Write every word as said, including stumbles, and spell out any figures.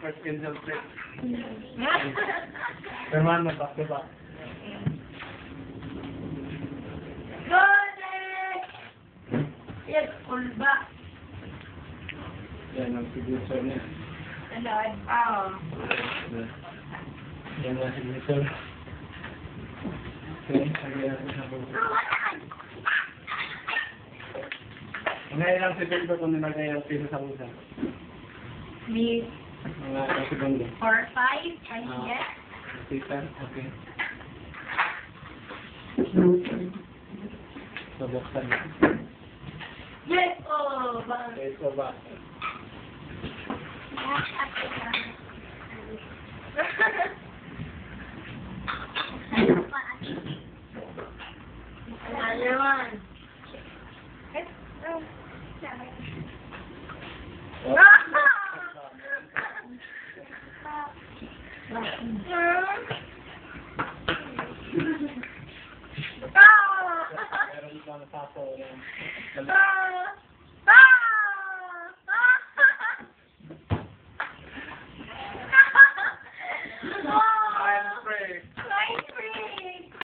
first insult plate. Hermano, back to back. Yes, ulba. Yan ang signature niya. Alay. Ah. Yan ang signature. Okay, sagay natin sa buko. Ngayon lang segundo kung nilagay ang piso sa usa. Me. Mga ilang segundo. Four, five, I Ah. guess. Tita, okay. Sabuksan. Yes, oh. Ba- Okay, so ba? Ano naman? Meron pa na tapo. Ah!